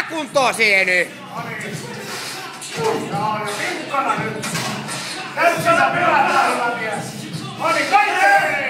kuntoon siihen nyt. Joo, tiukkana nyt. Tässä pelataan, hyvä mies. Kaikkeen!